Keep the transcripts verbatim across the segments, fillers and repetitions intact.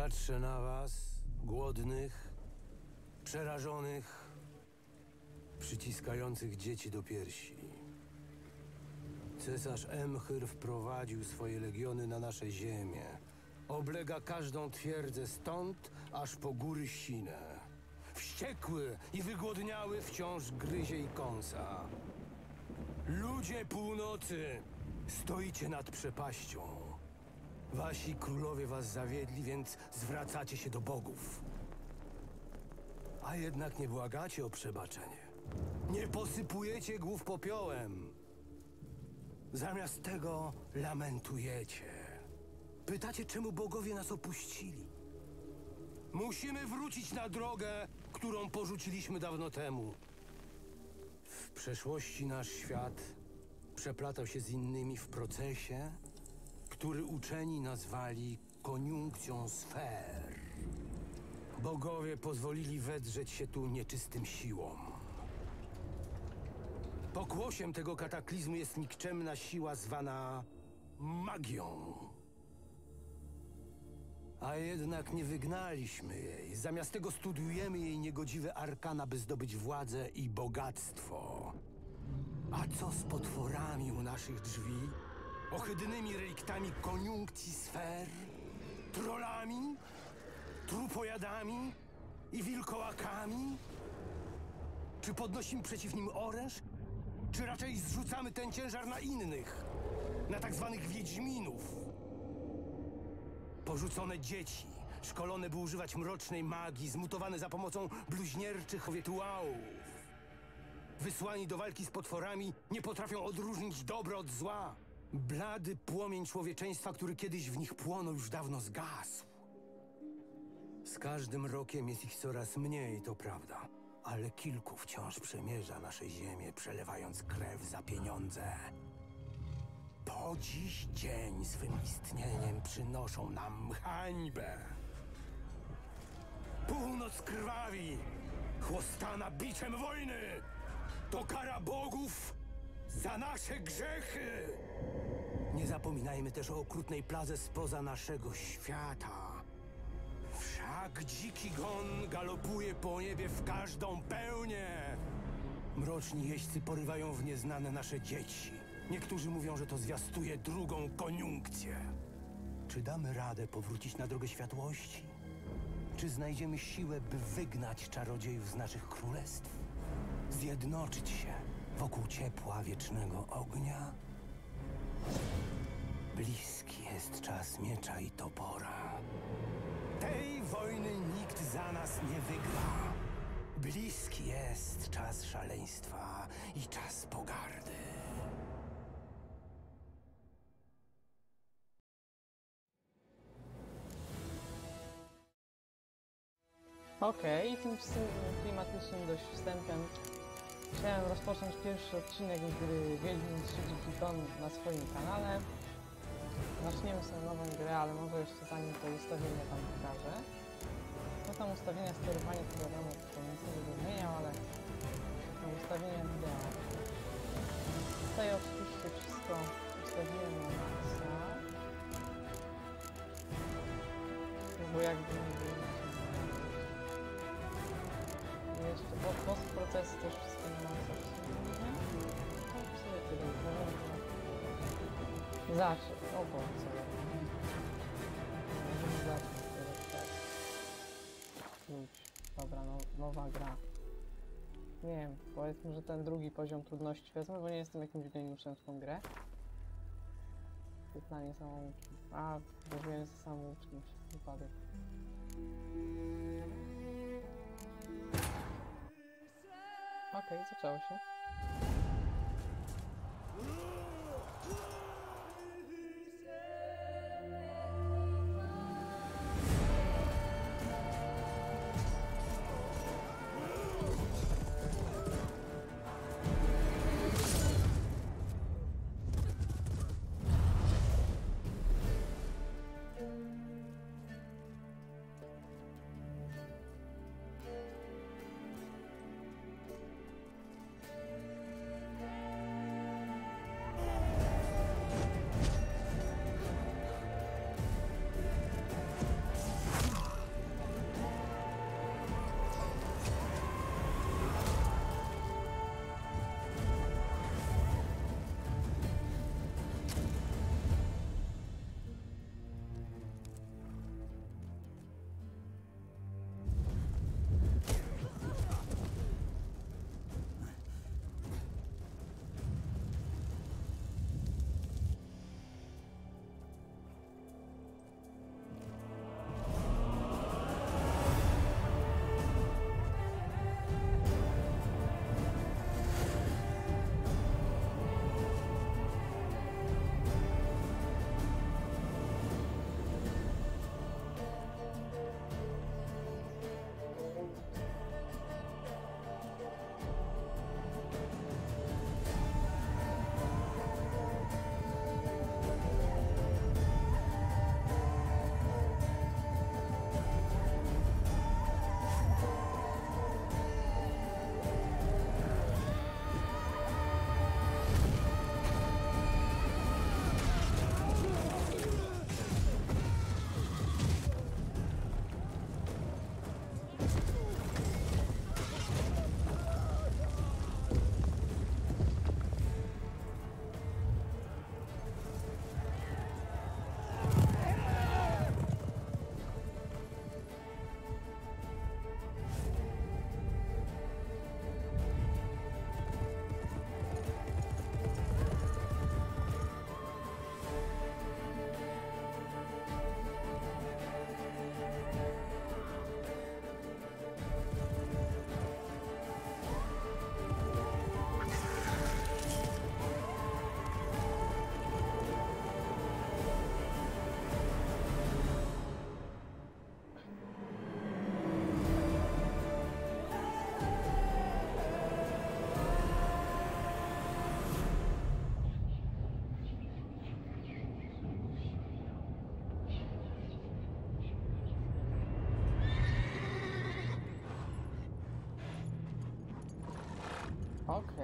Patrzę na was, głodnych, przerażonych, przyciskających dzieci do piersi. Cesarz Emchyr wprowadził swoje legiony na nasze ziemię. Oblega każdą twierdzę stąd, aż po góry Sinę. Wściekły i wygłodniały wciąż gryzie i kąsa. Ludzie północy, stoicie nad przepaścią. Wasi królowie was zawiedli, więc zwracacie się do bogów. A jednak nie błagacie o przebaczenie. Nie posypujecie głów popiołem. Zamiast tego lamentujecie. Pytacie, czemu bogowie nas opuścili. Musimy wrócić na drogę, którą porzuciliśmy dawno temu. W przeszłości nasz świat przeplatał się z innymi w procesie, który uczeni nazwali koniunkcją sfer. Bogowie pozwolili wedrzeć się tu nieczystym siłom. Pokłosiem tego kataklizmu jest nikczemna siła zwana magią. A jednak nie wygnaliśmy jej. Zamiast tego studiujemy jej niegodziwe arkana, by zdobyć władzę i bogactwo. A co z potworami u naszych drzwi? Ohydnymi reliktami koniunkcji sfer? Trollami? Trupojadami? I wilkołakami? Czy podnosimy przeciw nim oręż? Czy raczej zrzucamy ten ciężar na innych? Na tak zwanych wiedźminów? Porzucone dzieci, szkolone by używać mrocznej magii, zmutowane za pomocą bluźnierczych rytuałów. Wysłani do walki z potworami, nie potrafią odróżnić dobra od zła. Blady płomień człowieczeństwa, który kiedyś w nich płonął, już dawno zgasł. Z każdym rokiem jest ich coraz mniej, to prawda. Ale kilku wciąż przemierza nasze ziemię, przelewając krew za pieniądze. Po dziś dzień swym istnieniem przynoszą nam hańbę. Północ krwawi, chłostana biczem wojny. To kara bogów za nasze grzechy. Nie zapominajmy też o okrutnej pladze spoza naszego świata. Wszak dziki gon galopuje po niebie w każdą pełnię. Mroczni jeźdźcy porywają w nieznane nasze dzieci. Niektórzy mówią, że to zwiastuje drugą koniunkcję. Czy damy radę powrócić na drogę światłości? Czy znajdziemy siłę, by wygnać czarodziejów z naszych królestw? Zjednoczyć się wokół ciepła wiecznego ognia? Bliski jest czas miecza i topora. Tej wojny nikt za nas nie wygra. Bliski jest czas szaleństwa i czas pogardy. Okej, okay, tym klimatycznym dość wstępem chciałem rozpocząć pierwszy odcinek gry Wiedźmin trzy Dziki Gon na swoim kanale. Zaczniemy sobie nową grę, ale może jeszcze zanim to ustawienie tam pokażę. No tam ustawienia sterowania to wiadomo, to nic nie będę zmieniał, ale tam ustawienia wideo. Tutaj oczywiście wszystko ustawiłem na maksa. No bo jakby nie było. Jeszcze post, post procesy też wszystko na maksa ustawione. No w sumie tyle. Zacznę. O Boże. Możemy zacząć teraz tak. Klucz. Dobra, no, nowa gra. Nie wiem, powiedzmy, że ten drugi poziom trudności wezmę, bo nie jestem jakimś geniuszem w tą grę. Pytanie samouczki. A, weźmiemy za samouczki przez wypadek. Okej, okay, zaczęło się.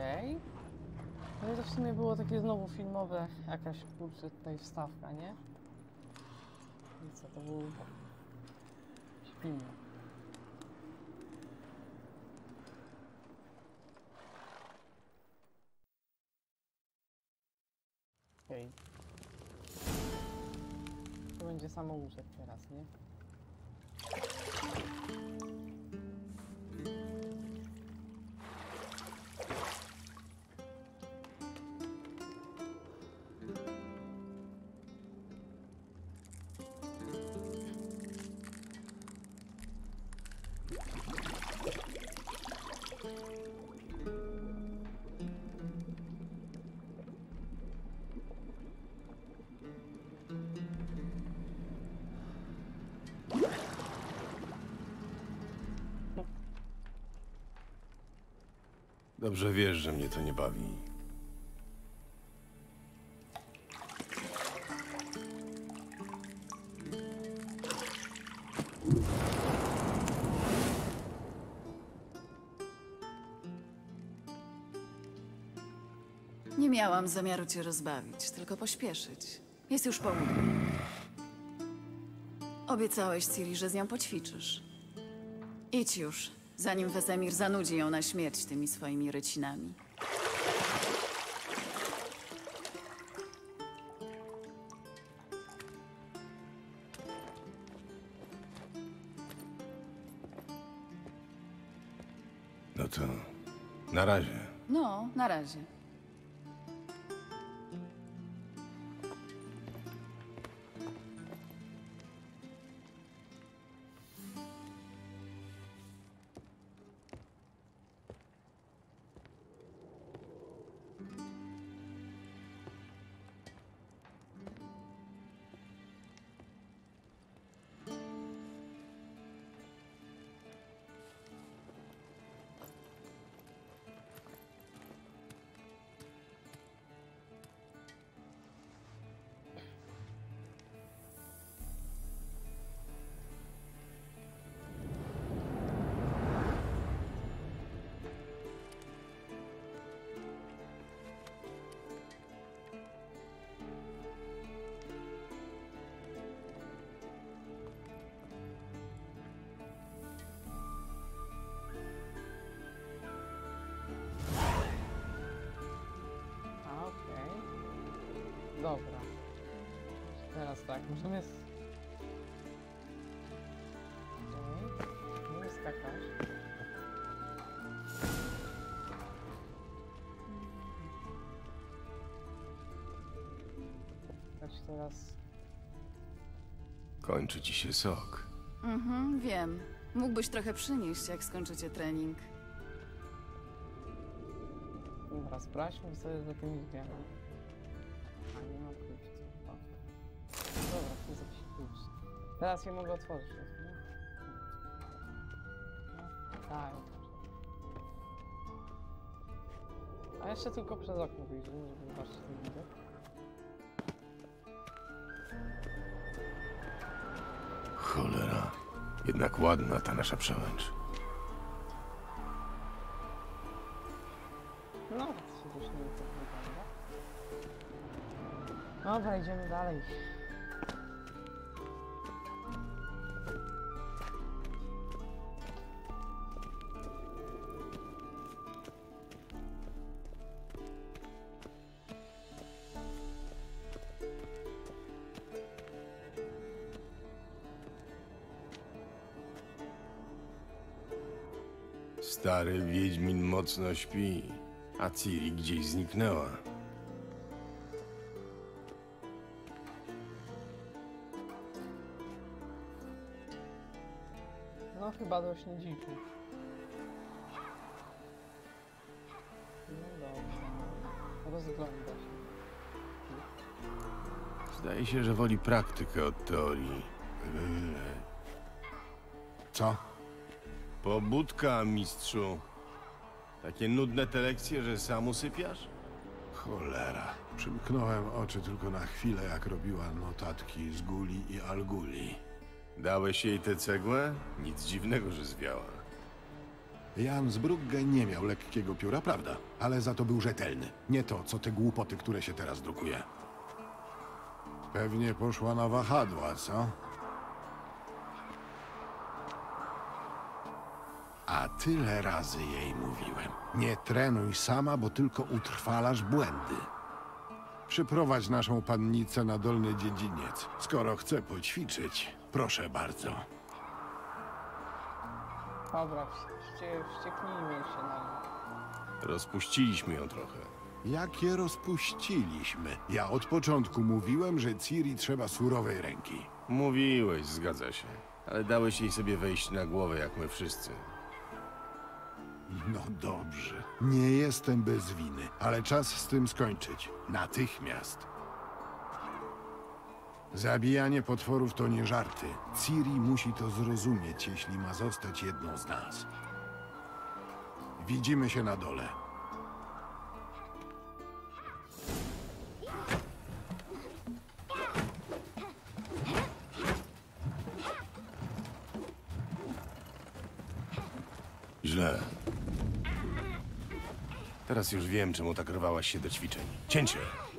Okej. No i to w sumie było takie znowu filmowe, jakaś kurczę tutaj wstawka, nie? I co, to był film. Okej. To będzie samouczek teraz, nie? Dobrze wiesz, że mnie to nie bawi. Nie miałam zamiaru cię rozbawić, tylko pośpieszyć. Jest już południe. Obiecałeś Ciri, że z nią poćwiczysz. Idź już, zanim Wesemir zanudzi ją na śmierć tymi swoimi rycinami. No to na razie. No, na razie. A, okej. Dobra. Teraz tak, możemy... s- Okej. Możemy skakać. Skakać teraz... Kończy ci się sok. Mhm, wiem. Mógłbyś trochę przynieść, jak skończycie trening. Dobra, sprawdźmy sobie za tymi drzwiami. A, nie ma kluczy. O. Dobra, to jest jakiś klucz. Teraz je mogę otworzyć. Nie? No, tak. A jeszcze tylko przez okno wyjrzymy, żeby zobaczyć ten widok. Cholera. Jednak ładna ta nasza przełęcz. No, to się już nie tak wygląda. Dobra, idziemy dalej. Stary Wiedźmin mocno śpi, a Ciri gdzieś zniknęła. No chyba dość nie dziwi. No dobrze. Rozgląda się. Zdaje się, że woli praktykę od teorii. Co? Pobudka, mistrzu. Takie nudne te lekcje, że sam usypiasz? Cholera. Przymknąłem oczy tylko na chwilę, jak robiła notatki z Guli i Alguli. Dałeś jej tę cegłę? Nic dziwnego, że zwiała. Jan z Brugge nie miał lekkiego pióra, prawda? Ale za to był rzetelny. Nie to, co te głupoty, które się teraz drukuje. Pewnie poszła na wahadła, co? A tyle razy jej mówiłem. Nie trenuj sama, bo tylko utrwalasz błędy. Przyprowadź naszą pannicę na dolny dziedziniec. Skoro chce poćwiczyć, proszę bardzo. Dobra, wście, wścieknijmy się na nią. Rozpuściliśmy ją trochę. Jakie rozpuściliśmy? Ja od początku mówiłem, że Ciri trzeba surowej ręki. Mówiłeś, zgadza się. Ale dałeś jej sobie wejść na głowę, jak my wszyscy. No dobrze. Nie jestem bez winy, ale czas z tym skończyć. Natychmiast. Zabijanie potworów to nie żarty. Ciri musi to zrozumieć, jeśli ma zostać jedną z nas. Widzimy się na dole. Źle. Teraz już wiem, czemu tak rwałaś się do ćwiczeń. Cięcie!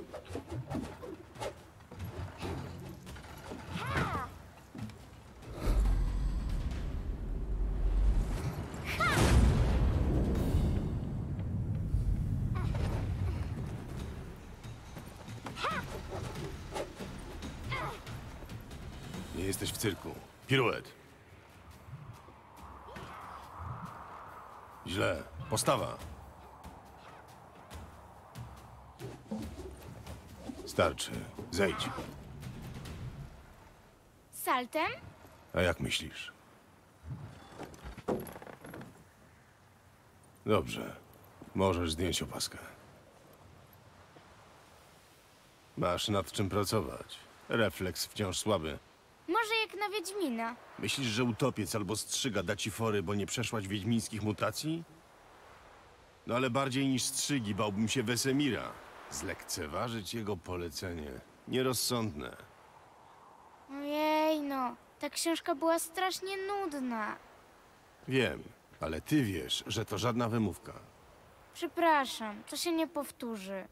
Nie jesteś w cyrku. Piruet. Źle. Postawa. Starczy. Zejdź. Saltem? A jak myślisz? Dobrze. Możesz zdjąć opaskę. Masz nad czym pracować. Refleks wciąż słaby. Może jak na Wiedźmina. Myślisz, że utopiec albo strzyga da ci fory, bo nie przeszłaś wiedźmińskich mutacji? No ale bardziej niż strzygi bałbym się Wesemira. Zlekceważyć jego polecenie. Nierozsądne. Ojej, no. Ta książka była strasznie nudna. Wiem, ale ty wiesz, że to żadna wymówka. Przepraszam, to się nie powtórzy.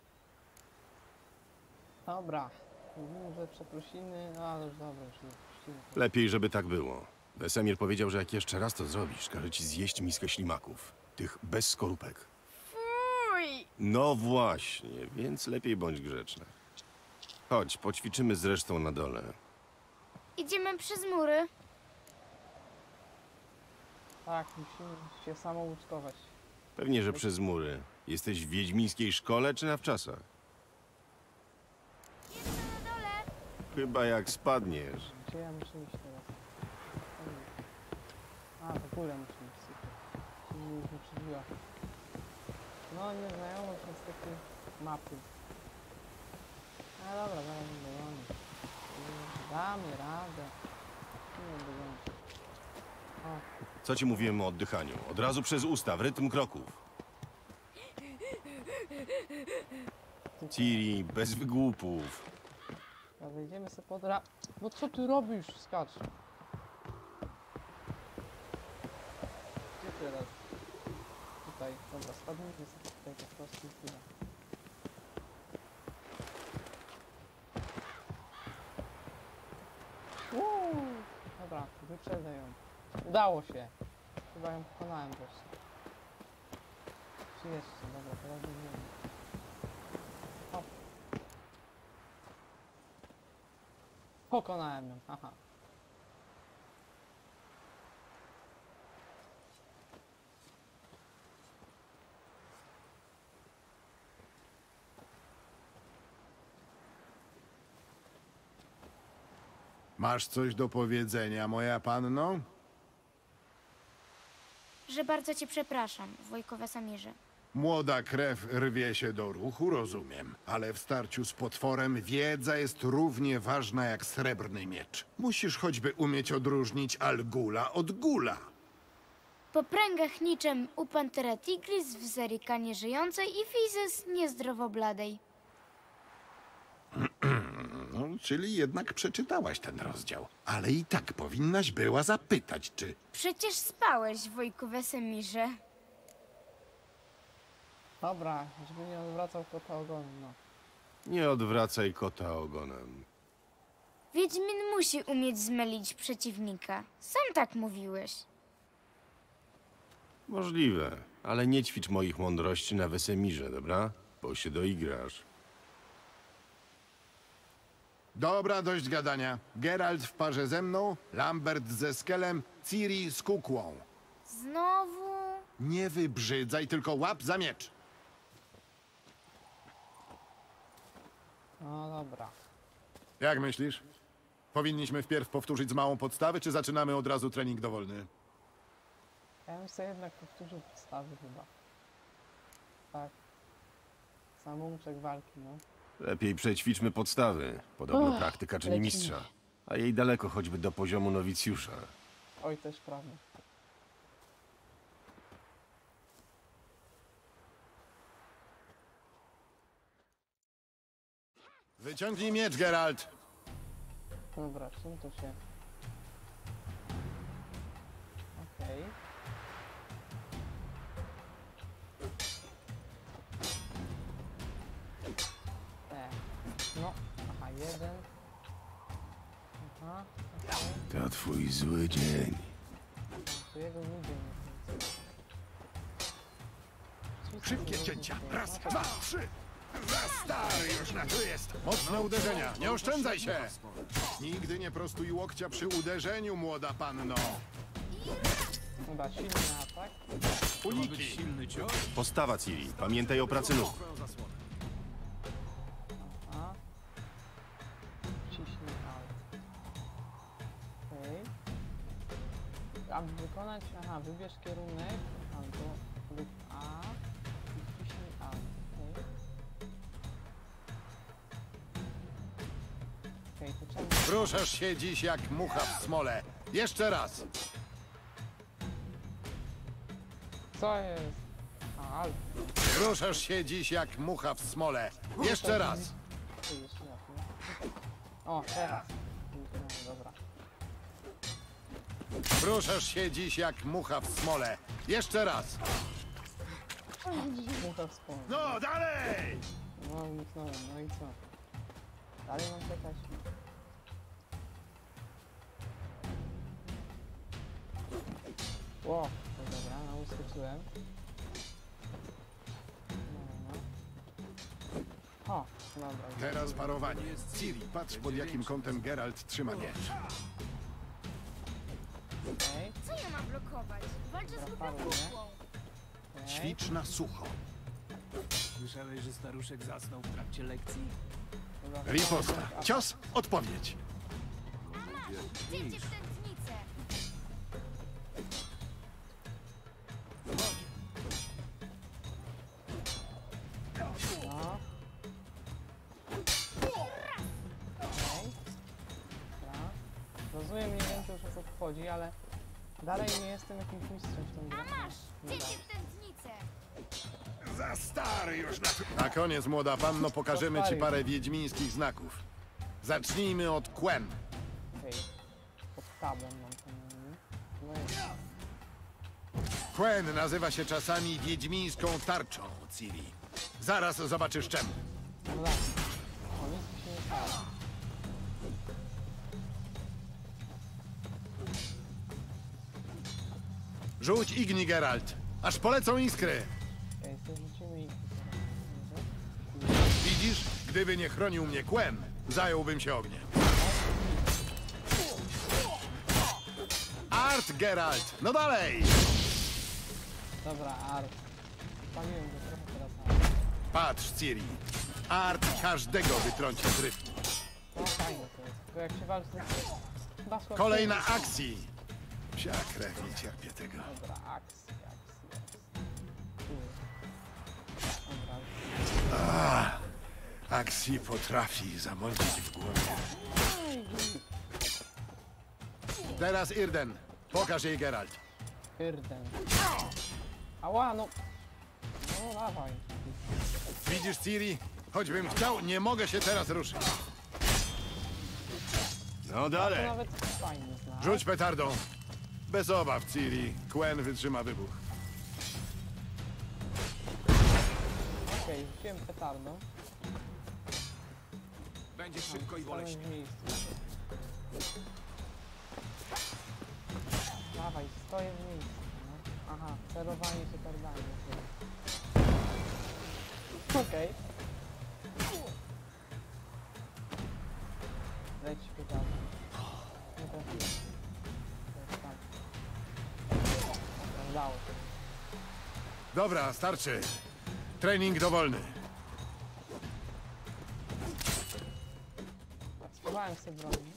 Dobra. Mówimy, że przeprosiny, no ale już dobra, już nie puścimy. Lepiej, żeby tak było. Wesemir powiedział, że jak jeszcze raz to zrobisz, każe ci zjeść miskę ślimaków. Tych bez skorupek. Fuj! No właśnie, więc lepiej bądź grzeczna. Chodź, poćwiczymy z resztą na dole. Idziemy przez mury. Tak, musimy się samouczkować. Pewnie, że przez mury. Jesteś w wiedźmińskiej szkole czy na wczasach? Jestem na dole. Chyba jak spadniesz. Gdzie ja muszę iść teraz? A, w ogóle muszę iść super. Czyli mnie już wyprzedziła. No, nieznajomość niestety mapy. No dobra, zaraz mnie dogoni. Damy radę. Nie dogoni. O, Co ci mówiłem o oddychaniu? Od razu przez usta, w rytm kroków. Ciri, bez wygłupów. dobra, wejdziemy sobie pod ra... No co ty robisz? Skacz. Gdzie teraz? Tutaj, dobra, spadnijmy sobie tutaj po prostu i tyle. Uuu, dobra, wyprzedzę ją. Udało się. Chyba ją pokonałem wreszcie. Czy jeszcze? Dobra, teraz będziemy. Hop. Pokonałem ją, haha. Masz coś do powiedzenia, moja panno? Że bardzo cię przepraszam, wujku Wesemirze. Młoda krew rwie się do ruchu, rozumiem. Ale w starciu z potworem wiedza jest równie ważna jak srebrny miecz. Musisz choćby umieć odróżnić Algula od Gula. Po pręgach niczym u Panthera Tigris w Zerika nieżyjącej i Fizes niezdrowo bladej. No, czyli jednak przeczytałaś ten rozdział. Ale i tak powinnaś była zapytać, czy... Przecież spałeś, wujku Wesemirze. Dobra, żeby nie odwracał kota ogonu, no. Nie odwracaj kota ogonem. Wiedźmin musi umieć zmylić przeciwnika. Sam tak mówiłeś. Możliwe, ale nie ćwicz moich mądrości na Wesemirze, dobra? Bo się doigrasz. Dobra, dość gadania. Geralt w parze ze mną, Lambert ze Skelem, Ciri z kukłą. Znowu... Nie wybrzydzaj, tylko łap za miecz. No dobra. Jak myślisz? Powinniśmy wpierw powtórzyć z małą podstawy, czy zaczynamy od razu trening dowolny? Ja bym sobie jednak powtórzył podstawy chyba. Tak. Samouczek walki, no. Lepiej przećwiczmy podstawy. Podobno Uff, praktyka czyni lecimy. mistrza. A jej daleko choćby do poziomu nowicjusza. Oj, też prawda. Wyciągnij miecz, Geralt. Dobra, czym to się... Okej. E. No, aha, jeden. Aha, okej. To twój zły dzień. Tu jego ludzie nie chcą. Szybkie cięcia. Raz, dwa, trzy. Za stary już na to jest. Mocne uderzenia. Nie oszczędzaj się. Nigdy nie prostuj łokcia przy uderzeniu, młoda panno. Dobra, silny atak. Uniki. Postawa, Ciri. Pamiętaj o pracy nóg. A. Ciśnij alt. Okej. Aby wykonać... Aha, wybierz kierunek. Albo lub A. I ciśnij alt. Okej. Okej, to czemu... Ruszasz się dziś jak mucha w smole. Jeszcze raz. Co jest? A, alt. Ruszasz się dziś jak mucha w smole. Jeszcze raz. To jest jasne. O, teraz. No, dobra. Ruszasz się dziś jak mucha w smole. Jeszcze raz. Mucha wspomnieć. No, dalej! No, uniknąłem, no i co? Dalej mam czekać. Ło, to dobra, no uskoczyłem. No, no. O, dobra. Teraz parowanie. Ciri, patrz pod jakim kątem Geralt trzyma miecz. Okej, Co ja mam blokować? Walczę z Dobra, lupą paruję. kukłą. okej. Ćwicz na sucho. Słyszałeś, że staruszek zasnął w trakcie lekcji? Dobra, Riposta. paruję. Cios, odpowiedź. Zdjęcie w tętnicę. No. Okej. Dobra. Rozumiem mniej więcej już o co tu chodzi, ale dalej nie jestem jakimś mistrzem w tym grę. A masz! Nie Zdjęcie da. w tętnicę. Za stary już na to. Na koniec, młoda panno, pokażemy ci parę wiedźmińskich znaków. Zacznijmy od Quen. Okej. Pod tabem mam to na nim. No jest. Quen nazywa się czasami wiedźmińską tarczą, Ciri. Zaraz zobaczysz czemu. No tak. O, nic mi się nie stało. Rzuć igni, Geralt. Aż polecą iskry. Okej, to rzucimy i... Widzisz? Gdyby nie chronił mnie Quen, zająłbym się ogniem. Art, Geralt! No dalej! Dobra, Art. Paliłem go trochę teraz. Art. Patrz, Ciri. Art każdego wytrąci z rytmu. No fajne to jest. Tylko jak się walczy... Chyba słabo- Kolejna akcji. Psia krew, nie cierpię tego. Dobra, akcja, akcja. Tu. Dobra. Ah, akcji potrafi zamącić w głowie. Teraz Irden. Pokaż jej, Geralt. Hyrden. Ała, no. No dawaj. Widzisz, Ciri? Choćbym chciał, nie mogę się teraz ruszyć. No To dalej. nawet fajny znak. Rzuć petardą. Bez obaw, Ciri. Quen wytrzyma wybuch. Okej, rzuciłem petardą. Będzie szybko i Stanę boleśnie. w miejscu. Dawaj, stoję w miejscu. No. Aha, celowanie petardami. Okej. Leć petardą. Nie trafiłem. To jest tak. Udało się. Dobra, starczy. Trening dowolny. Spróbowałem sobie bronić.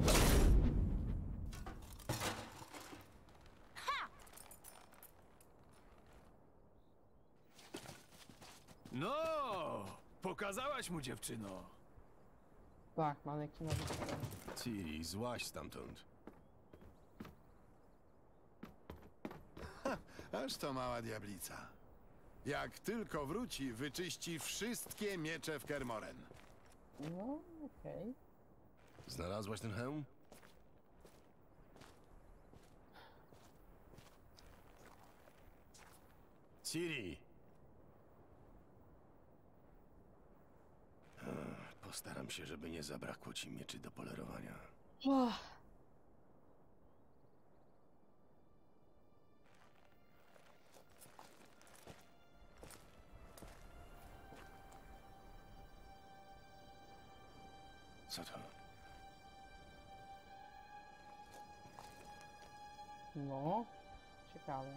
No, pokazałaś mu, dziewczyno. Tak, manekinowy. Ciri, złaź stamtąd. Aż to mała diablica. Jak tylko wróci, wyczyści wszystkie miecze w Kermoren. No, okej. Znalazłaś ten hełm? Ciri! Ech, Postaram się, żeby nie zabrakło ci mieczy do polerowania. Okay. Co to? No, ciekawe.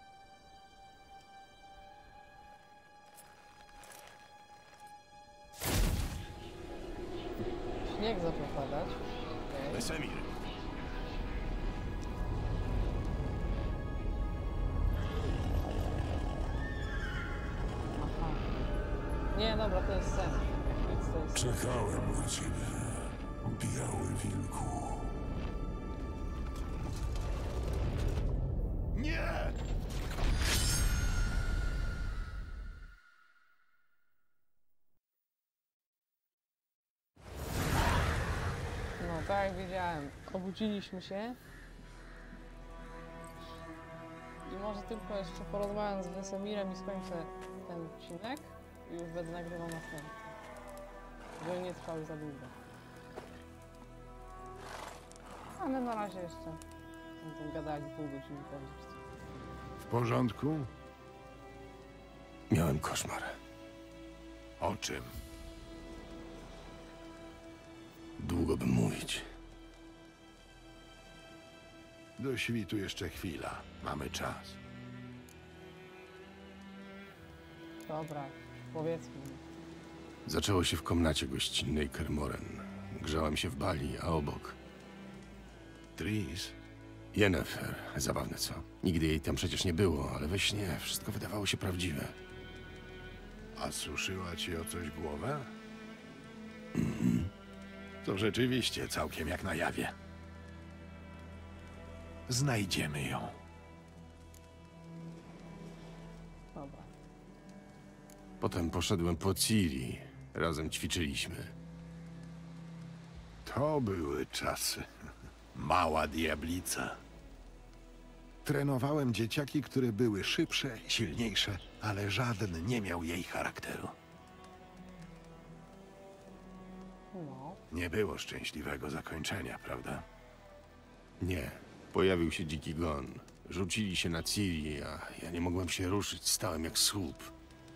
Śnieg zaczął padać. Okay. Wesemir! Aha. Nie, dobra, to jest sen. Jak nic to jest... Czekałem na ciebie, biały wilku. Nie! No, tak jak wiedziałem, obudziliśmy się. I może tylko jeszcze porozmawiam z Wesemirem i skończę ten odcinek i już będę nagrywał następny. Żeby nie trwały za długo. Ale na razie jeszcze będę gadali pół godziny po prostu. W porządku? Miałem koszmar. O czym? Długo bym mówić. Do świtu jeszcze chwila. Mamy czas. Dobra, powiedzmy. Zaczęło się w komnacie gościnnej Kermoren. Grzałem się w bali, a obok Tris? Yennefer. Zabawne, co? Nigdy jej tam przecież nie było, ale we śnie wszystko wydawało się prawdziwe. A suszyła ci o coś głowę? Mhm. To rzeczywiście całkiem jak na jawie. Znajdziemy ją. Dobra. Potem poszedłem po Ciri. Razem ćwiczyliśmy. To były czasy. Mała diablica. Trenowałem dzieciaki, które były szybsze, silniejsze, ale żaden nie miał jej charakteru. No, Nie było szczęśliwego zakończenia, prawda? Nie. Pojawił się dziki gon. Rzucili się na Ciri, a ja nie mogłem się ruszyć. Stałem jak słup.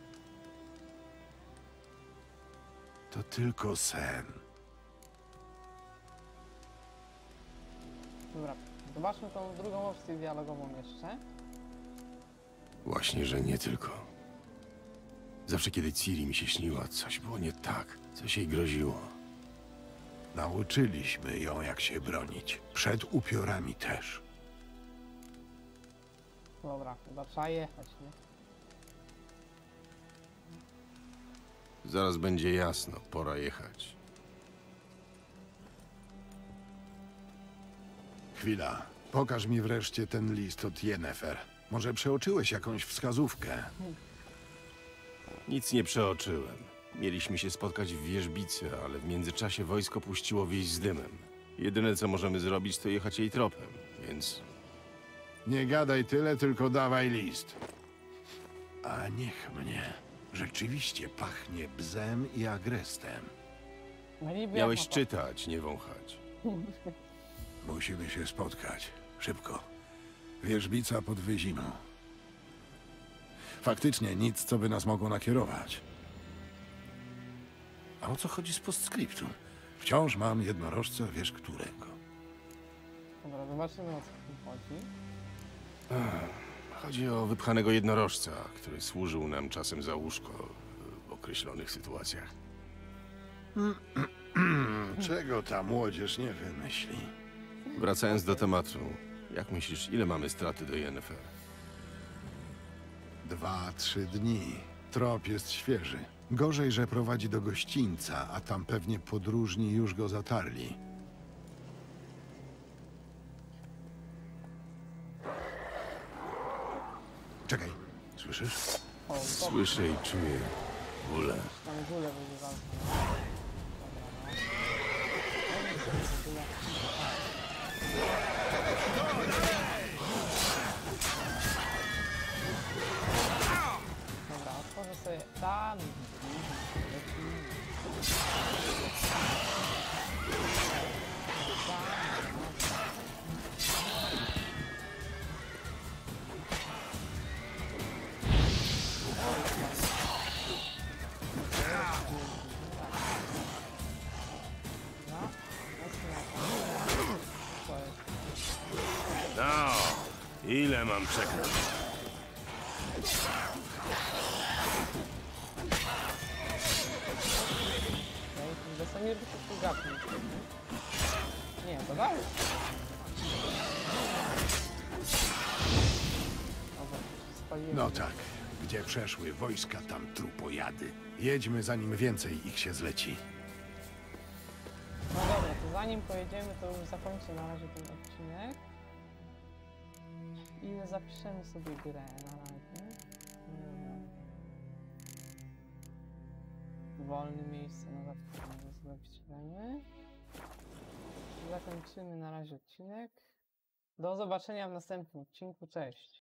To tylko sen. dobra. Zobaczmy tą drugą opcję dialogową jeszcze. Właśnie, że nie tylko. Zawsze, kiedy Ciri mi się śniła, coś było nie tak. Coś jej groziło. Nauczyliśmy ją, jak się bronić. Przed upiorami też. Dobra, chyba trzeba jechać, nie? Zaraz będzie jasno. Pora jechać. Chwila. Pokaż mi wreszcie ten list od Yennefer. Może przeoczyłeś jakąś wskazówkę? Nic nie przeoczyłem. Mieliśmy się spotkać w wierzbicy, ale w międzyczasie wojsko puściło wieść z dymem. Jedyne, co możemy zrobić, to jechać jej tropem, więc... Nie gadaj tyle, tylko dawaj list. A niech mnie. Rzeczywiście pachnie bzem i agrestem. Niby jak Miałeś mapa. czytać, nie wąchać. Musimy się spotkać. Szybko. Wierzbica pod Wyzimą. Faktycznie nic, co by nas mogło nakierować. A o co chodzi z postscriptum? Wciąż mam jednorożca, wiesz którego. Dobra, zobaczymy o co tu chodzi. Chodzi o wypchanego jednorożca, który służył nam czasem za łóżko w określonych sytuacjach. Czego ta młodzież nie wymyśli? Wracając do tematu, jak myślisz, ile mamy straty do Yennefer? Dwa, trzy dni. Trop jest świeży. Gorzej, że prowadzi do gościńca, a tam pewnie podróżni już go zatarli. Czekaj, słyszysz? O, to Słyszę i czuję bólę. tam górę wyzywał. Dobra, otworzę sobie tam. No, ile mam czekać? Wesemir by się tu gapnął. Nie, to dalej. Dobra, spaliłem. No tak. Gdzie przeszły wojska, tam trupojady. Jedźmy, zanim więcej ich się zleci. No dobra, to zanim pojedziemy, to już zakończę na razie ten odcinek. I zapiszemy sobie grę na razie. Hmm. Wolne miejsce na zapisanie zapiszemy. Zakończymy na razie odcinek. Do zobaczenia w następnym odcinku. Cześć!